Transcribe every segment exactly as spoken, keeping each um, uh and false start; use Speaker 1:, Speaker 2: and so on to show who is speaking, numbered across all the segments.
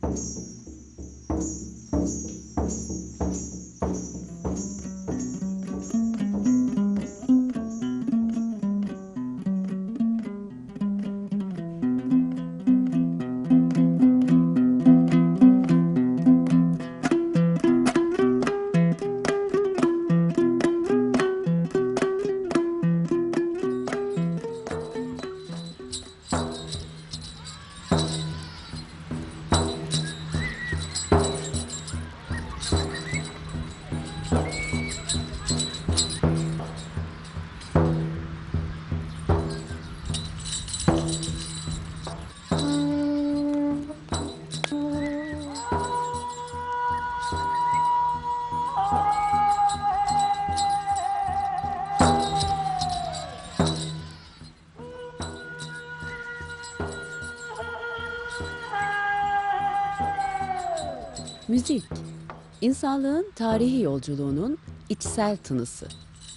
Speaker 1: Müzik, insanlığın tarihi yolculuğunun içsel tınısı.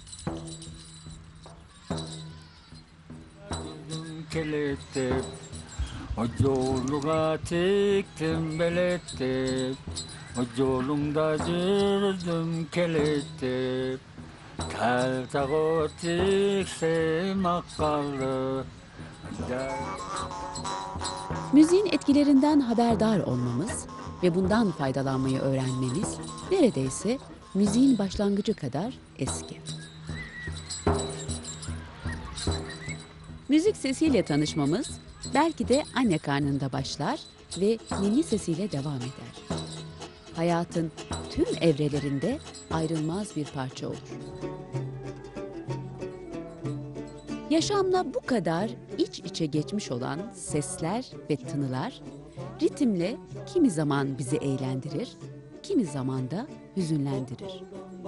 Speaker 1: Müziğin etkilerinden haberdar olmamız ve bundan faydalanmayı öğrenmemiz neredeyse müziğin başlangıcı kadar eski. Müzik sesiyle tanışmamız belki de anne karnında başlar ve ninni sesiyle devam eder. Hayatın tüm evrelerinde ayrılmaz bir parça olur. Yaşamla bu kadar iç içe geçmiş olan sesler ve tınılar, ritimle kimi zaman bizi eğlendirir, kimi zaman da hüzünlendirir.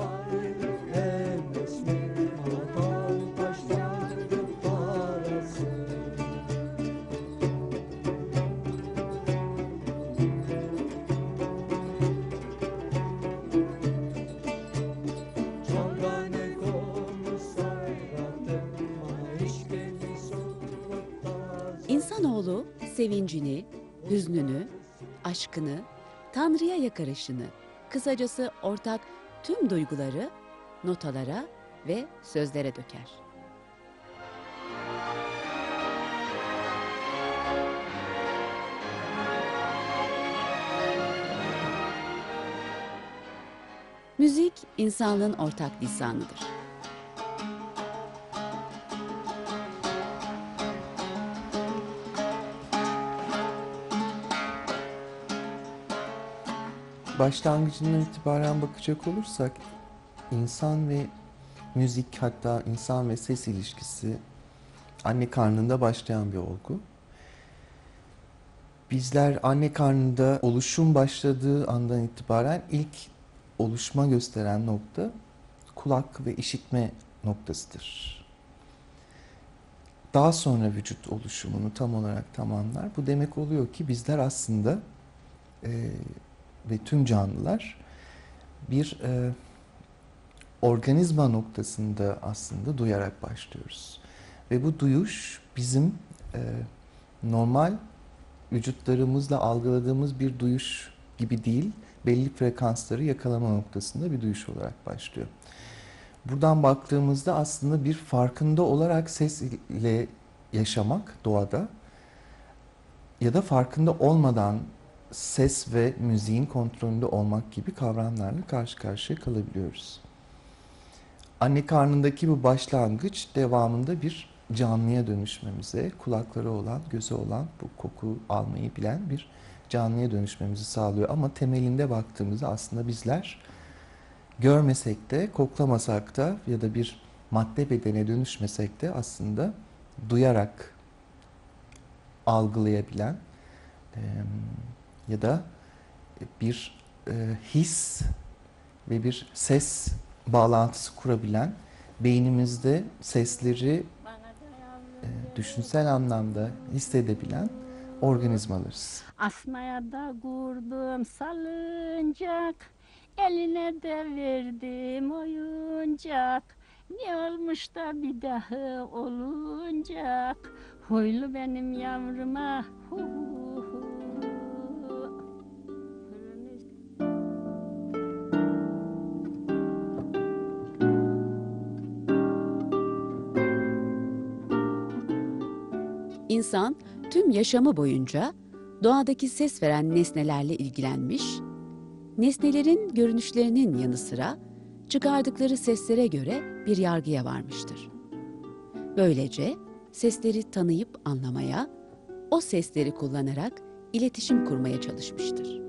Speaker 1: İnsanoğlu sevincini, hüznünü, aşkını, Tanrı'ya yakarışını, kısacası ortak tüm duyguları notalara ve sözlere döker. Müzik, insanlığın ortak lisanıdır.
Speaker 2: Başlangıcından itibaren bakacak olursak insan ve müzik, hatta insan ve ses ilişkisi anne karnında başlayan bir olgu. Bizler anne karnında oluşum başladığı andan itibaren ilk oluşma gösteren nokta kulak ve işitme noktasıdır. Daha sonra vücut oluşumunu tam olarak tamamlar. Bu demek oluyor ki bizler aslında e, ve tüm canlılar bir e, organizma noktasında aslında duyarak başlıyoruz. Ve bu duyuş bizim e, normal vücutlarımızla algıladığımız bir duyuş gibi değil, belli frekansları yakalama noktasında bir duyuş olarak başlıyor. Buradan baktığımızda aslında bir farkında olarak ses ile yaşamak doğada ya da farkında olmadan ses ve müziğin kontrolünde olmak gibi kavramlarla karşı karşıya kalabiliyoruz. Anne karnındaki bu başlangıç devamında bir canlıya dönüşmemize, kulakları olan, gözü olan, bu koku almayı bilen bir canlıya dönüşmemizi sağlıyor. Ama temelinde baktığımızda aslında bizler görmesek de, koklamasak da ya da bir madde bedene dönüşmesek de aslında duyarak algılayabilen e, ya da bir e, his ve bir ses bağlantısı kurabilen, beynimizde sesleri e, düşünsel anlamda hissedebilen organizmalarız.
Speaker 3: Asmaya da kurdum salıncak, eline de verdim oyuncak. Ne olmuş da bir daha olunacak, huylu benim yavruma hu hu.
Speaker 1: İnsan tüm yaşamı boyunca doğadaki ses veren nesnelerle ilgilenmiş, nesnelerin görünüşlerinin yanı sıra çıkardıkları seslere göre bir yargıya varmıştır. Böylece sesleri tanıyıp anlamaya, o sesleri kullanarak iletişim kurmaya çalışmıştır.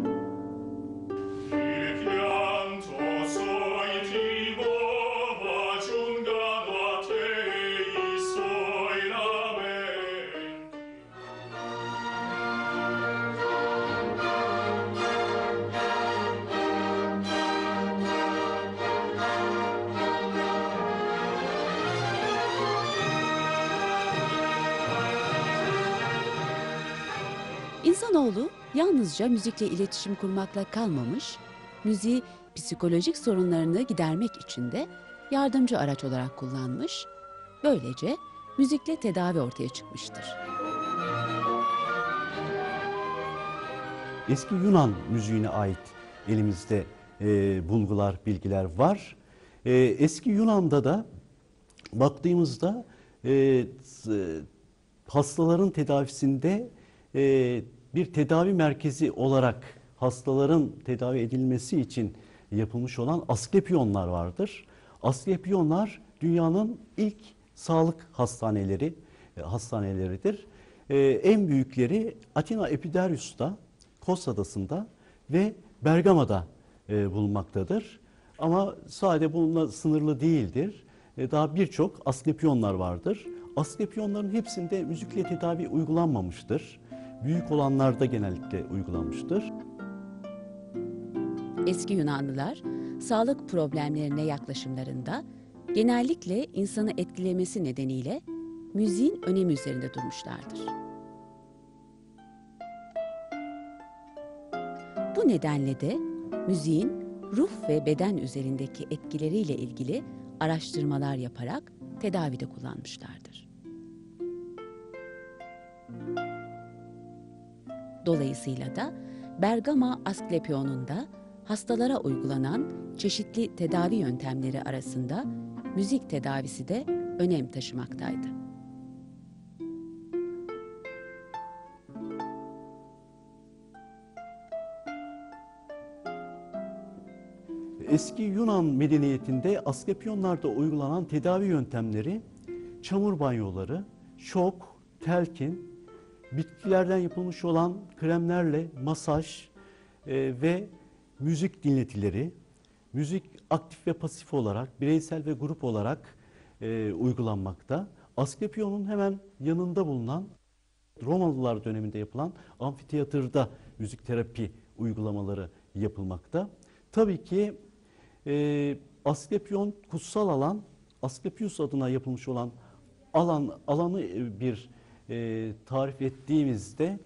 Speaker 1: İnsanoğlu yalnızca müzikle iletişim kurmakla kalmamış, müziği psikolojik sorunlarını gidermek için de yardımcı araç olarak kullanmış, böylece müzikle tedavi ortaya çıkmıştır.
Speaker 4: Eski Yunan müziğine ait elimizde e, bulgular, bilgiler var. E, eski Yunan'da da baktığımızda e, hastaların tedavisinde e, bir tedavi merkezi olarak hastaların tedavi edilmesi için yapılmış olan asklepiyonlar vardır. Asklepiyonlar dünyanın ilk sağlık hastaneleri e, hastaneleridir. E, en büyükleri Atina Epidaurus'ta, Kos Adası'nda ve Bergama'da e, bulunmaktadır. Ama sadece bununla sınırlı değildir. E, daha birçok asklepiyonlar vardır. Asklepiyonların hepsinde müzikle tedavi uygulanmamıştır. Büyük olanlarda genellikle uygulanmıştır.
Speaker 1: Eski Yunanlılar sağlık problemlerine yaklaşımlarında genellikle insanı etkilemesi nedeniyle müziğin önemi üzerinde durmuşlardır. Bu nedenle de müziğin ruh ve beden üzerindeki etkileriyle ilgili araştırmalar yaparak tedavide kullanmışlardır. Dolayısıyla da Bergama Asklepion'unda hastalara uygulanan çeşitli tedavi yöntemleri arasında müzik tedavisi de önem taşımaktaydı.
Speaker 4: Eski Yunan medeniyetinde asklepiyonlarda uygulanan tedavi yöntemleri çamur banyoları, şok, telkin, bitkilerden yapılmış olan kremlerle masaj e, ve müzik dinletileri, müzik aktif ve pasif olarak, bireysel ve grup olarak e, uygulanmakta. Asklepiyonun hemen yanında bulunan Romalılar döneminde yapılan amfiteyatrda müzik terapi uygulamaları yapılmakta. Tabii ki e, Asklepion kutsal alan, Asklepios adına yapılmış olan alan alanı bir e, tarif ettiğimizde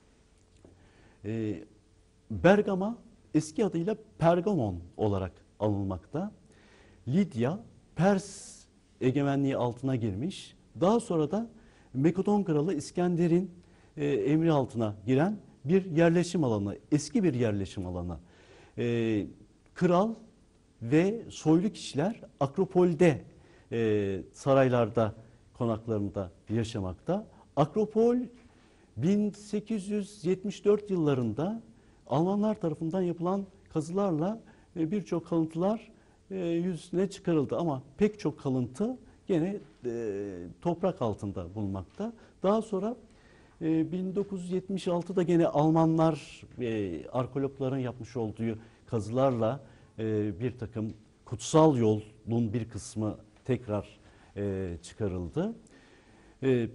Speaker 4: e, Bergama eski adıyla Pergamon olarak anılmakta. Lidya, Pers egemenliği altına girmiş. Daha sonra da Makedon kralı İskender'in e, emri altına giren bir yerleşim alanı, eski bir yerleşim alanı. E, kral ve soylu kişiler Akropol'de, e, saraylarda, konaklarında yaşamakta. Akropol bin sekiz yüz yetmiş dört yıllarında Almanlar tarafından yapılan kazılarla e, birçok kalıntılar e, yüzüne çıkarıldı ama pek çok kalıntı gene e, toprak altında bulunmakta. Daha sonra e, bin dokuz yüz yetmiş altıda gene Almanlar e, arkeologların yapmış olduğu kazılarla e, bir takım kutsal yolun bir kısmı tekrar e, çıkarıldı. E,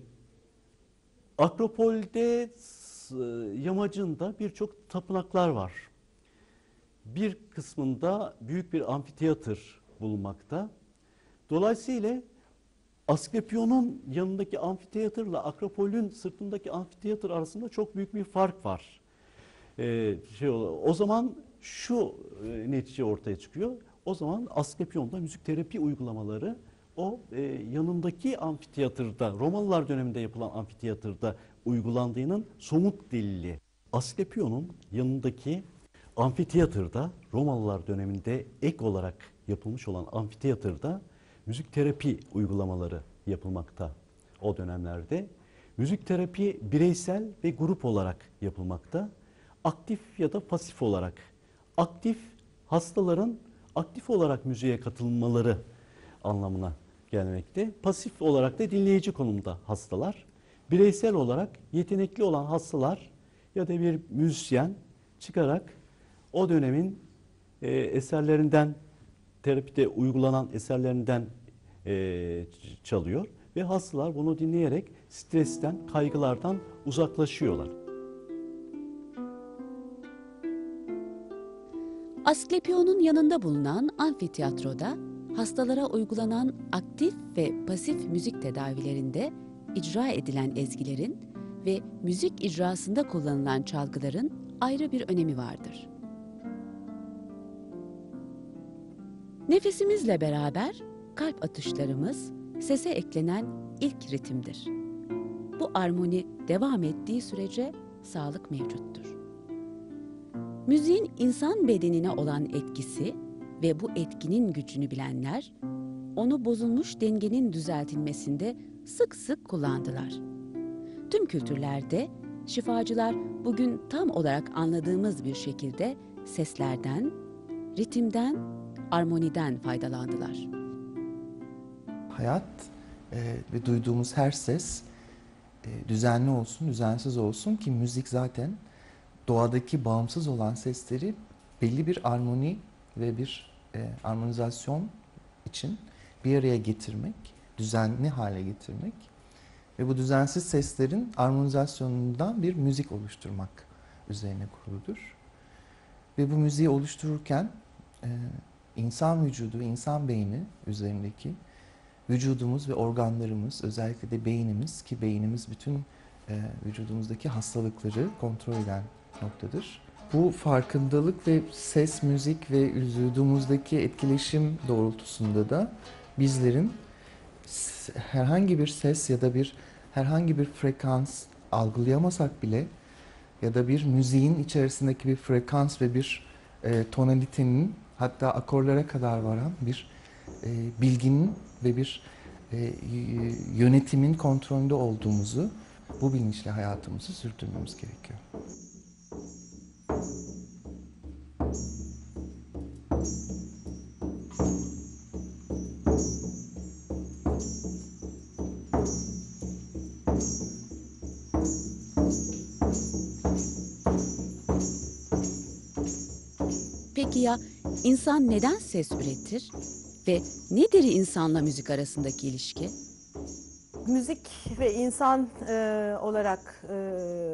Speaker 4: Akropol'de yamacında birçok tapınaklar var. Bir kısmında büyük bir amfiteyatr bulunmakta. Dolayısıyla Asklepion'un yanındaki amfiteyatrla Akropol'ün sırtındaki amfiteyatr arasında çok büyük bir fark var. Ee, şey, o zaman şu e, netice ortaya çıkıyor. O zaman Asklepion'da müzik terapi uygulamaları o e, yanındaki amfiteyatrda, Romalılar döneminde yapılan amfiteyatrda uygulandığının somut delili. Asklepion'un yanındaki amfiteyatrda, Romalılar döneminde ek olarak yapılmış olan amfiteyatrda müzik terapi uygulamaları yapılmakta o dönemlerde. Müzik terapi bireysel ve grup olarak yapılmakta. Aktif ya da pasif olarak. Aktif, hastaların aktif olarak müziğe katılmaları anlamına gelmekte. Pasif olarak da dinleyici konumda hastalar. Bireysel olarak yetenekli olan hastalar ya da bir müzisyen çıkarak o dönemin e, eserlerinden, terapide uygulanan eserlerinden e, çalıyor ve hastalar bunu dinleyerek stresten, kaygılardan uzaklaşıyorlar.
Speaker 1: Asklepion'un yanında bulunan amfiteyatroda hastalara uygulanan aktif ve pasif müzik tedavilerinde icra edilen ezgilerin ve müzik icrasında kullanılan çalgıların ayrı bir önemi vardır. Nefesimizle beraber kalp atışlarımız sese eklenen ilk ritimdir. Bu armoni devam ettiği sürece sağlık mevcuttur. Müziğin insan bedenine olan etkisi ve bu etkinin gücünü bilenler, onu bozulmuş dengenin düzeltilmesinde sık sık kullandılar. Tüm kültürlerde şifacılar bugün tam olarak anladığımız bir şekilde seslerden, ritimden, armoniden faydalandılar.
Speaker 2: Hayat e, ve duyduğumuz her ses e, düzenli olsun, düzensiz olsun ki müzik zaten doğadaki bağımsız olan sesleri belli bir armoni ve bir e, armonizasyon için bir araya getirmek, düzenli hale getirmek ve bu düzensiz seslerin armonizasyonundan bir müzik oluşturmak üzerine kuruludur. Ve bu müziği oluştururken e, insan vücudu, insan beyni üzerindeki vücudumuz ve organlarımız, özellikle de beynimiz ki beynimiz bütün e, vücudumuzdaki hastalıkları kontrol eden noktadır. Bu farkındalık ve ses, müzik ve vücudumuzdaki etkileşim doğrultusunda da bizlerin herhangi bir ses ya da bir herhangi bir frekans algılayamasak bile ya da bir müziğin içerisindeki bir frekans ve bir e, tonalitenin hatta akorlara kadar varan bir e, bilginin ve bir e, yönetimin kontrolünde olduğumuzu, bu bilinçle hayatımızı sürdürmemiz gerekiyor.
Speaker 1: Peki ya insan neden ses üretir ve nedir insanla müzik arasındaki ilişki?
Speaker 5: Müzik ve insan e, olarak e,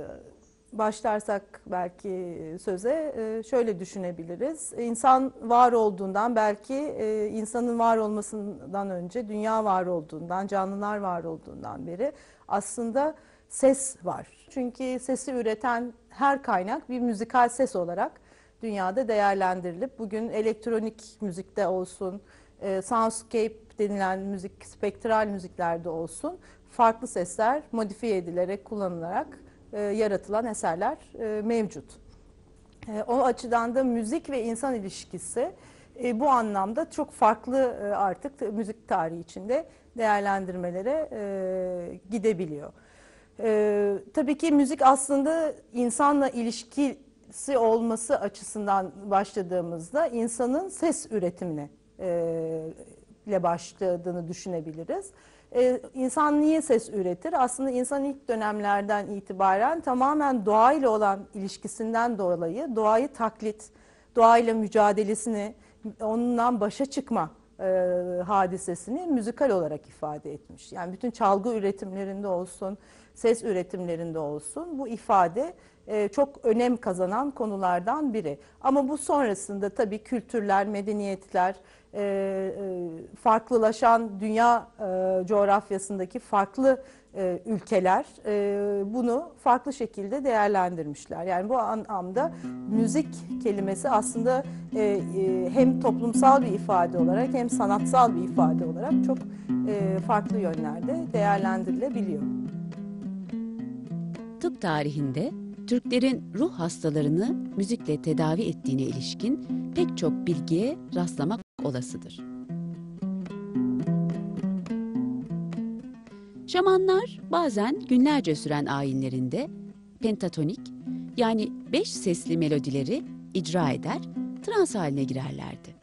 Speaker 5: başlarsak belki söze e, şöyle düşünebiliriz. İnsan var olduğundan, belki e, insanın var olmasından önce dünya var olduğundan, canlılar var olduğundan beri aslında ses var. Çünkü sesi üreten her kaynak bir müzikal ses olarak dünyada değerlendirilip bugün elektronik müzikte olsun, e, soundscape denilen müzik, spektral müziklerde olsun farklı sesler modifiye edilerek, kullanılarak e, yaratılan eserler e, mevcut. E, o açıdan da müzik ve insan ilişkisi e, bu anlamda çok farklı e, artık müzik tarihi içinde değerlendirmelere e, gidebiliyor. E, tabii ki müzik aslında insanla ilişkisi olması açısından başladığımızda insanın ses üretimine e, ile başladığını düşünebiliriz. Ee, insan niye ses üretir? Aslında insan ilk dönemlerden itibaren tamamen doğayla olan ilişkisinden dolayı doğayı taklit, doğayla mücadelesini, onunla başa çıkma e, hadisesini müzikal olarak ifade etmiş. Yani bütün çalgı üretimlerinde olsun, ses üretimlerinde olsun bu ifade e, çok önem kazanan konulardan biri. Ama bu sonrasında tabii kültürler, medeniyetler, e, e, farklılaşan dünya e, coğrafyasındaki farklı e, ülkeler e, bunu farklı şekilde değerlendirmişler. Yani bu anlamda müzik kelimesi aslında e, e, hem toplumsal bir ifade olarak hem sanatsal bir ifade olarak çok e, farklı yönlerde değerlendirilebiliyor.
Speaker 1: Tıp tarihinde Türklerin ruh hastalarını müzikle tedavi ettiğine ilişkin pek çok bilgiye rastlamak olasıdır. Şamanlar bazen günlerce süren ayinlerinde pentatonik yani beş sesli melodileri icra eder, trans haline girerlerdi.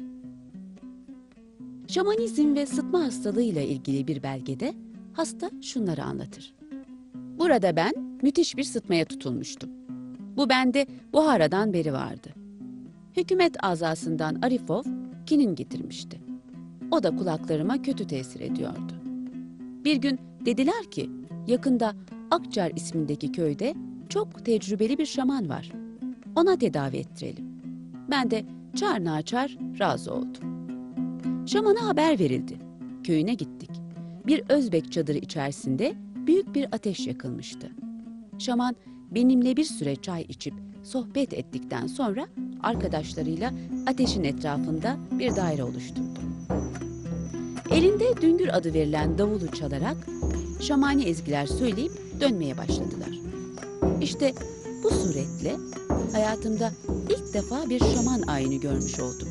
Speaker 1: Şamanizm ve sıtma hastalığıyla ilgili bir belgede hasta şunları anlatır. Burada ben müthiş bir sıtmaya tutulmuştum. Bu bende Buhara'dan beri vardı. Hükümet azasından Arifov kinin getirmişti. O da kulaklarıma kötü tesir ediyordu. Bir gün dediler ki yakında Akçar ismindeki köyde çok tecrübeli bir şaman var. Ona tedavi ettirelim. Ben de çar naçar razı oldum. Şamana haber verildi. Köyüne gittik. Bir Özbek çadırı içerisinde büyük bir ateş yakılmıştı. Şaman benimle bir süre çay içip sohbet ettikten sonra arkadaşlarıyla ateşin etrafında bir daire oluşturdu. Elinde düngür adı verilen davulu çalarak şamani ezgiler söyleyip dönmeye başladılar. İşte bu suretle hayatımda ilk defa bir şaman ayini görmüş oldum.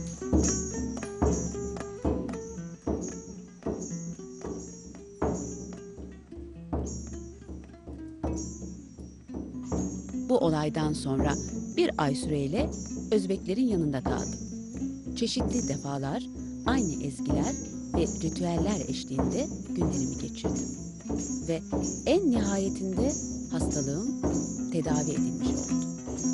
Speaker 1: Bu olaydan sonra bir ay süreyle Özbeklerin yanında kaldım. Çeşitli defalar aynı ezgiler ve ritüeller eşliğinde günlerimi geçirdim. Ve en nihayetinde hastalığım tedavi edilmiş oldu.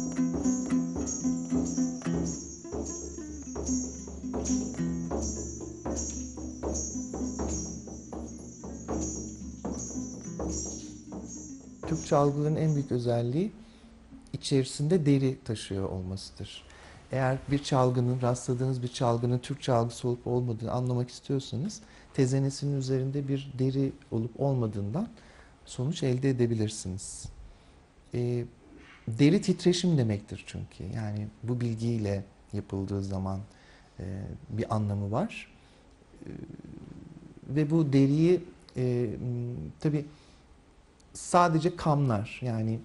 Speaker 2: Türk çalgıların en büyük özelliği içerisinde deri taşıyor olmasıdır. Eğer bir çalgının, rastladığınız bir çalgının Türk çalgısı olup olmadığını anlamak istiyorsanız tezenesinin üzerinde bir deri olup olmadığından sonuç elde edebilirsiniz. E, deri titreşim demektir çünkü. Yani bu bilgiyle yapıldığı zaman e, bir anlamı var. E, ve bu deriyi e, tabii sadece kamlar, yani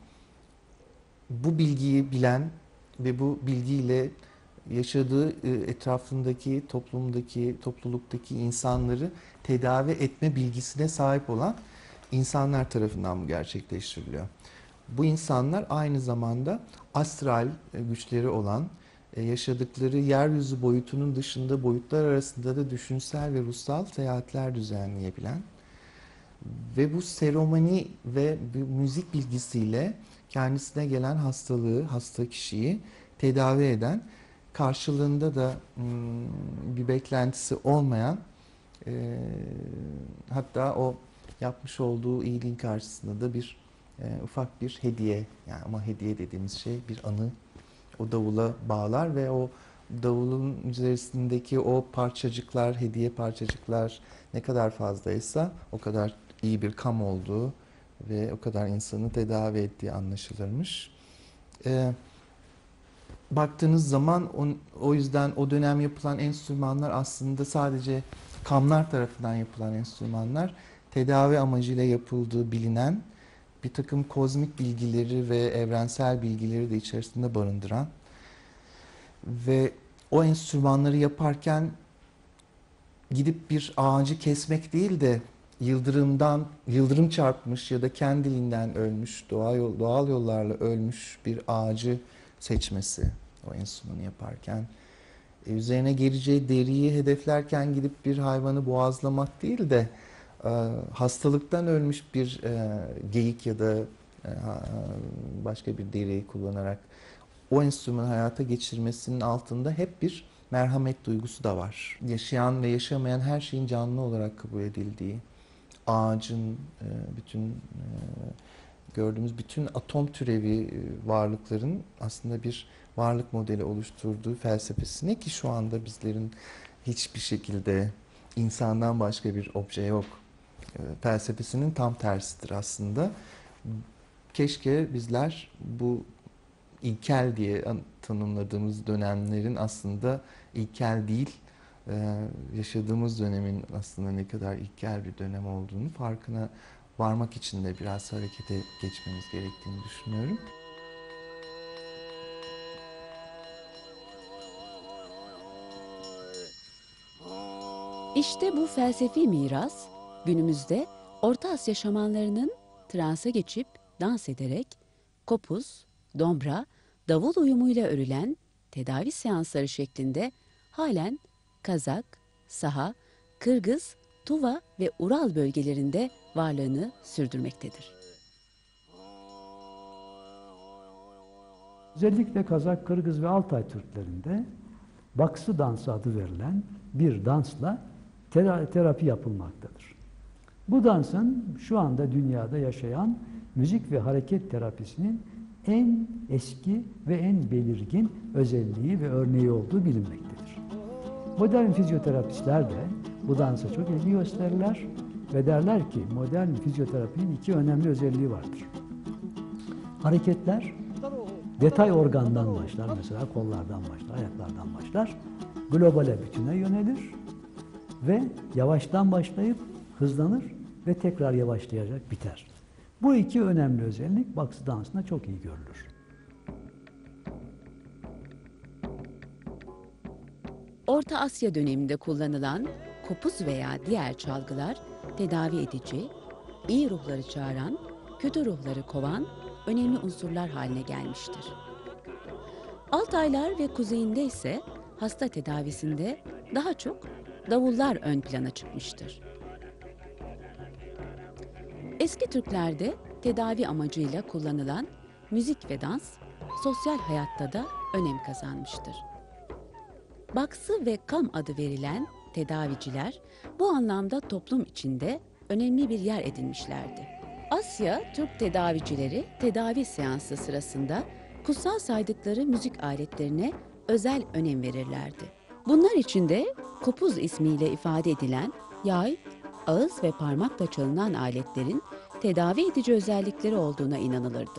Speaker 2: bu bilgiyi bilen ve bu bilgiyle yaşadığı etrafındaki, toplumdaki, topluluktaki insanları tedavi etme bilgisine sahip olan insanlar tarafından bu gerçekleştiriliyor. Bu insanlar aynı zamanda astral güçleri olan, yaşadıkları yeryüzü boyutunun dışında boyutlar arasında da düşünsel ve ruhsal seyahatler düzenleyebilen ve bu seremoni ve müzik bilgisiyle kendisine gelen hastalığı, hasta kişiyi tedavi eden, karşılığında da bir beklentisi olmayan, e, hatta o yapmış olduğu iyiliğin karşısında da bir e, ufak bir hediye, yani ama hediye dediğimiz şey bir anı, o davula bağlar ve o davulun üzerindeki o parçacıklar, hediye parçacıklar ne kadar fazlaysa o kadar iyi bir kam olduğu ve o kadar insanı tedavi ettiği anlaşılırmış. Ee, baktığınız zaman o, o yüzden o dönem yapılan enstrümanlar aslında sadece kamlar tarafından yapılan enstrümanlar, tedavi amacıyla yapıldığı bilinen bir takım kozmik bilgileri ve evrensel bilgileri de içerisinde barındıran ve o enstrümanları yaparken gidip bir ağacı kesmek değil de yıldırımdan, yıldırım çarpmış ya da kendiliğinden ölmüş, doğal, yol, doğal yollarla ölmüş bir ağacı seçmesi o enstrümanı yaparken. E, üzerine geleceği deriyi hedeflerken gidip bir hayvanı boğazlamak değil de e, hastalıktan ölmüş bir e, geyik ya da e, başka bir deriyi kullanarak o enstrümanı hayata geçirmesinin altında hep bir merhamet duygusu da var. Yaşayan ve yaşamayan her şeyin canlı olarak kabul edildiği, ağacın, bütün gördüğümüz bütün atom türevi varlıkların aslında bir varlık modeli oluşturduğu felsefesine, ki şu anda bizlerin hiçbir şekilde insandan başka bir obje yok felsefesinin tam tersidir aslında. Keşke bizler bu ilkel diye tanımladığımız dönemlerin aslında ilkel değil, yaşadığımız dönemin aslında ne kadar ilkel bir dönem olduğunu farkına varmak için de biraz harekete geçmemiz gerektiğini düşünüyorum.
Speaker 1: İşte bu felsefi miras günümüzde Orta Asya şamanlarının transa geçip dans ederek kopuz, dombra, davul uyumuyla örülen tedavi seansları şeklinde halen Kazak, Saha, Kırgız, Tuva ve Ural bölgelerinde varlığını sürdürmektedir.
Speaker 6: Özellikle Kazak, Kırgız ve Altay Türklerinde baksı dansı adı verilen bir dansla tera- terapi yapılmaktadır. Bu dansın şu anda dünyada yaşayan müzik ve hareket terapisinin en eski ve en belirgin özelliği ve örneği olduğu bilinmektedir. Modern fizyoterapistler de bu dansa çok ilgi gösterirler ve derler ki modern fizyoterapinin iki önemli özelliği vardır. Hareketler detay organdan başlar, mesela kollardan başlar, ayaklardan başlar, globale bütüne yönelir ve yavaştan başlayıp hızlanır ve tekrar yavaşlayarak biter. Bu iki önemli özellik baksı dansında çok iyi görülür.
Speaker 1: Orta Asya döneminde kullanılan kopuz veya diğer çalgılar tedavi edici, iyi ruhları çağıran, kötü ruhları kovan önemli unsurlar haline gelmiştir. Altaylar ve kuzeyinde ise hasta tedavisinde daha çok davullar ön plana çıkmıştır. Eski Türklerde tedavi amacıyla kullanılan müzik ve dans sosyal hayatta da önem kazanmıştır. Baksı ve kam adı verilen tedaviciler bu anlamda toplum içinde önemli bir yer edinmişlerdi. Asya Türk tedavicileri tedavi seansı sırasında kutsal saydıkları müzik aletlerine özel önem verirlerdi. Bunlar içinde kopuz ismiyle ifade edilen yay, ağız ve parmakla çalınan aletlerin tedavi edici özellikleri olduğuna inanılırdı.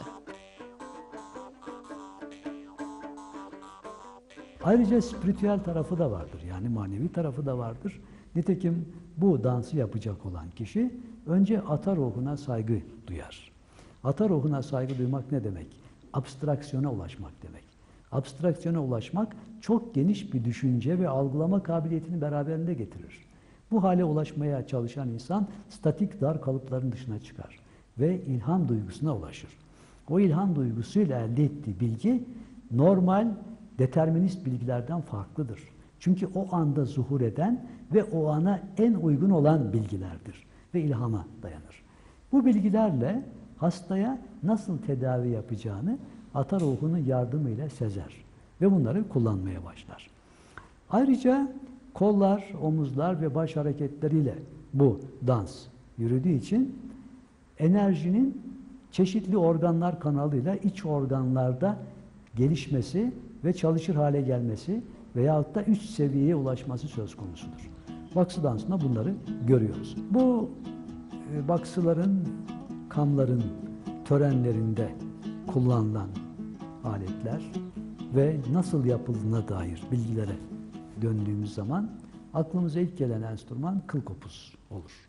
Speaker 6: Ayrıca spiritüel tarafı da vardır, yani manevi tarafı da vardır. Nitekim bu dansı yapacak olan kişi önce ata ruhuna saygı duyar. Ata ruhuna saygı duymak ne demek? Abstraksiyona ulaşmak demek. Abstraksiyona ulaşmak çok geniş bir düşünce ve algılama kabiliyetini beraberinde getirir. Bu hale ulaşmaya çalışan insan statik dar kalıpların dışına çıkar ve ilham duygusuna ulaşır. O ilham duygusuyla elde ettiği bilgi normal determinist bilgilerden farklıdır. Çünkü o anda zuhur eden ve o ana en uygun olan bilgilerdir ve ilhama dayanır. Bu bilgilerle hastaya nasıl tedavi yapacağını ata ruhunun yardımıyla sezer ve bunları kullanmaya başlar. Ayrıca kollar, omuzlar ve baş hareketleriyle bu dans yürüdüğü için enerjinin çeşitli organlar kanalıyla iç organlarda gelişmesi ve çalışır hale gelmesi veyahut da üst seviyeye ulaşması söz konusudur. Baksı dansında bunları görüyoruz. Bu e, baksıların, kamların törenlerinde kullanılan aletler ve nasıl yapıldığına dair bilgilere döndüğümüz zaman aklımıza ilk gelen enstrüman kıl kopuz olur.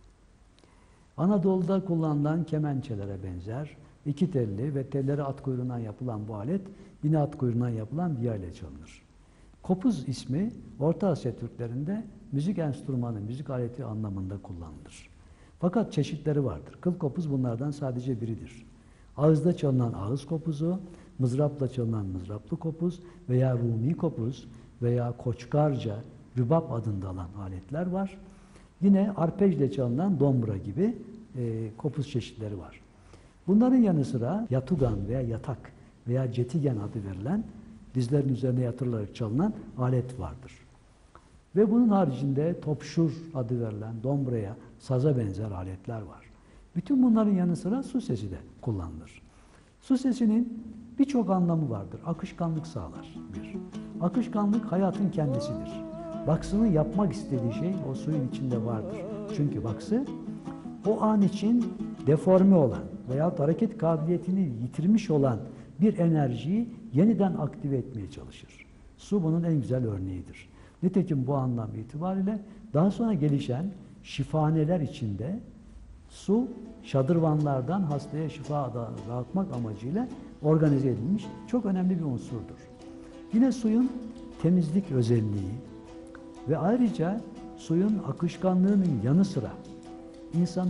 Speaker 6: Anadolu'da kullanılan kemençelere benzer, iki telli ve telleri at kuyruğundan yapılan bu alet yine at kuyruğundan yapılan bir yayla çalınır. Kopuz ismi Orta Asya Türklerinde müzik enstrümanı, müzik aleti anlamında kullanılır. Fakat çeşitleri vardır. Kıl kopuz bunlardan sadece biridir. Ağızda çalınan ağız kopuzu, mızrapla çalınan mızraplı kopuz veya Rumi kopuz veya koçkarca, rübap adında alan aletler var. Yine arpejle çalınan dombra gibi e, kopuz çeşitleri var. Bunların yanı sıra yatugan veya yatak veya cetigen adı verilen dizlerin üzerine yatırılarak çalınan alet vardır. Ve bunun haricinde topşur adı verilen dombraya, saza benzer aletler var. Bütün bunların yanı sıra su sesi de kullanılır. Su sesinin birçok anlamı vardır. Akışkanlık sağlar bir. Akışkanlık hayatın kendisidir. Baksının yapmak istediği şey o suyun içinde vardır. Çünkü baksı o an için deforme olan veya hareket kabiliyetini yitirmiş olan bir enerjiyi yeniden aktive etmeye çalışır. Su bunun en güzel örneğidir. Nitekim bu anlam itibariyle daha sonra gelişen şifahaneler içinde su şadırvanlardan hastaya şifa dağıtmak amacıyla organize edilmiş çok önemli bir unsurdur. Yine suyun temizlik özelliği ve ayrıca suyun akışkanlığının yanı sıra insana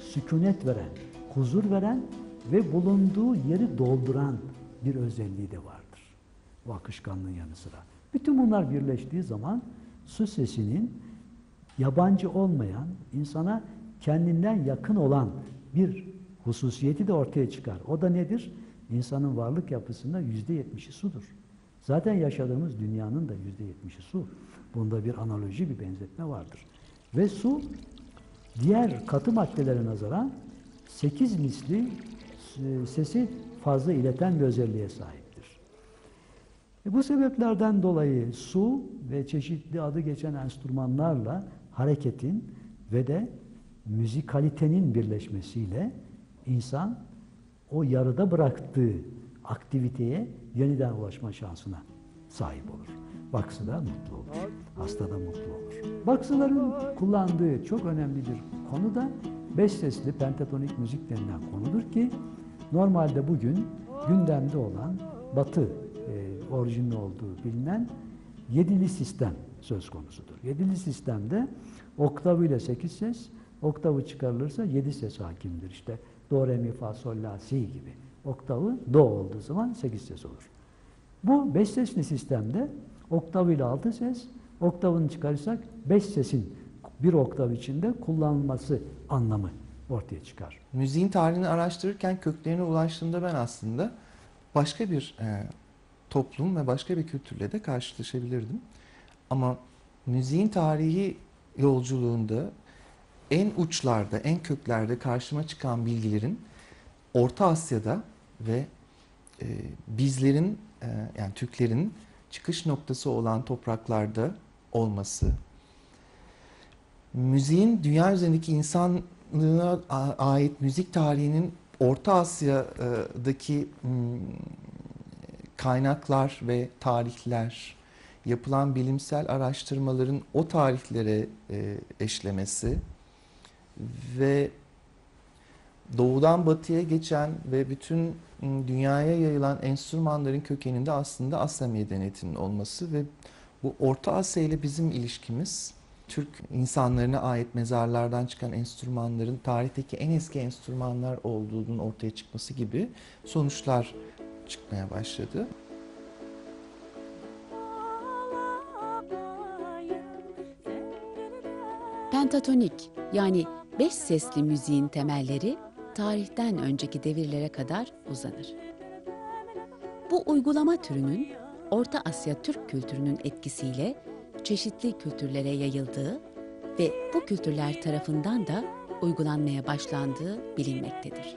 Speaker 6: sükunet veren, huzur veren ve bulunduğu yeri dolduran bir özelliği de vardır. O akışkanlığın yanı sıra. Bütün bunlar birleştiği zaman su sesinin yabancı olmayan, insana kendinden yakın olan bir hususiyeti de ortaya çıkar. O da nedir? İnsanın varlık yapısında yüzde yetmişi sudur. Zaten yaşadığımız dünyanın da yüzde yetmişi su. Bunda bir analoji, bir benzetme vardır. Ve su, diğer katı maddelere nazaran sekiz misli sesi fazla ileten bir özelliğe sahiptir. E bu sebeplerden dolayı su ve çeşitli adı geçen enstrümanlarla hareketin ve de müzikalitenin birleşmesiyle insan o yarıda bıraktığı aktiviteye yeniden ulaşma şansına sahip olur. Baksı da mutlu olur. Hasta da mutlu olur. Baksıların kullandığı çok önemli bir konu da beş sesli pentatonik müzik denilen konudur ki normalde bugün gündemde olan Batı e, orijinli olduğu bilinen yedili sistem söz konusudur. Yedili sistemde oktavı ile sekiz ses, oktavı çıkarılırsa yedi ses hakimdir. İşte do, re, mi, fa, sol, la, si gibi. Oktavı do olduğu zaman sekiz ses olur. Bu beş sesli sistemde oktavı ile altı ses, oktavını çıkarırsak beş sesin bir oktav içinde kullanılması anlamı ortaya çıkar.
Speaker 2: Müziğin tarihini araştırırken köklerine ulaştığımda ben aslında başka bir e, toplum ve başka bir kültürle de karşılaşabilirdim. Ama müziğin tarihi yolculuğunda en uçlarda, en köklerde karşıma çıkan bilgilerin Orta Asya'da ve e, bizlerin, e, yani Türklerin çıkış noktası olan topraklarda olması, müziğin dünya üzerindeki insanlığına ait müzik tarihinin Orta Asya'daki kaynaklar ve tarihler, yapılan bilimsel araştırmaların o tarihlere eşlemesi ve doğudan batıya geçen ve bütün dünyaya yayılan enstrümanların kökeninde aslında Asya medeniyetinin olması ve bu Orta Asya ile bizim ilişkimiz, Türk insanlarına ait mezarlardan çıkan enstrümanların tarihteki en eski enstrümanlar olduğunun ortaya çıkması gibi sonuçlar çıkmaya başladı.
Speaker 1: Pentatonik yani beş sesli müziğin temelleri tarihten önceki devirlere kadar uzanır. Bu uygulama türünün Orta Asya Türk kültürünün etkisiyle çeşitli kültürlere yayıldığı ve bu kültürler tarafından da uygulanmaya başlandığı bilinmektedir.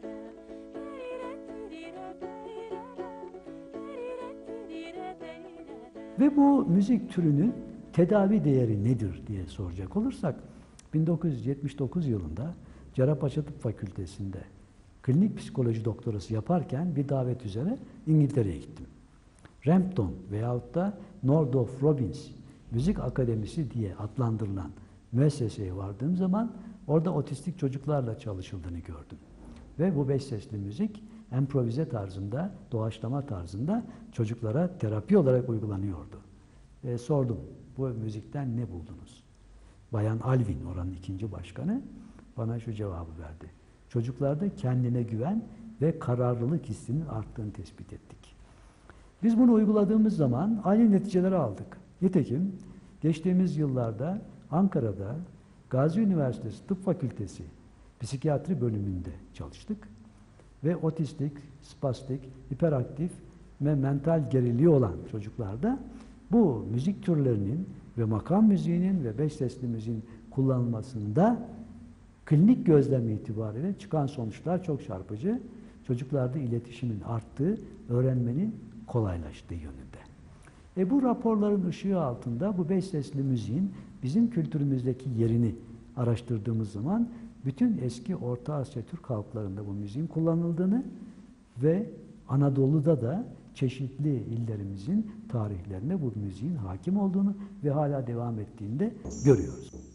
Speaker 6: Ve bu müzik türünün tedavi değeri nedir diye soracak olursak, bin dokuz yüz yetmiş dokuz yılında Cerrahpaşa Tıp Fakültesi'nde klinik psikoloji doktorası yaparken bir davet üzere İngiltere'ye gittim. Rampton veyahut da Northrop Robbins Müzik Akademisi diye adlandırılan müesseseye vardığım zaman orada otistik çocuklarla çalışıldığını gördüm. Ve bu beş sesli müzik improvize tarzında, doğaçlama tarzında çocuklara terapi olarak uygulanıyordu. E, sordum, bu müzikten ne buldunuz? Bayan Alvin, oranın ikinci başkanı, bana şu cevabı verdi. Çocuklarda kendine güven ve kararlılık hissinin arttığını tespit ettik. Biz bunu uyguladığımız zaman aynı neticeleri aldık. Nitekim geçtiğimiz yıllarda Ankara'da Gazi Üniversitesi Tıp Fakültesi Psikiyatri bölümünde çalıştık. Ve otistik, spastik, hiperaktif ve mental geriliği olan çocuklarda bu müzik türlerinin ve makam müziğinin ve beş sesli müziğin kullanılmasında klinik gözlem itibariyle çıkan sonuçlar çok çarpıcı. Çocuklarda iletişimin arttığı, öğrenmenin kolaylaştığı yönünde. E bu raporların ışığı altında bu beş sesli müziğin bizim kültürümüzdeki yerini araştırdığımız zaman bütün eski Orta Asya Türk halklarında bu müziğin kullanıldığını ve Anadolu'da da çeşitli illerimizin tarihlerinde bu müziğin hakim olduğunu ve hala devam ettiğini de görüyoruz.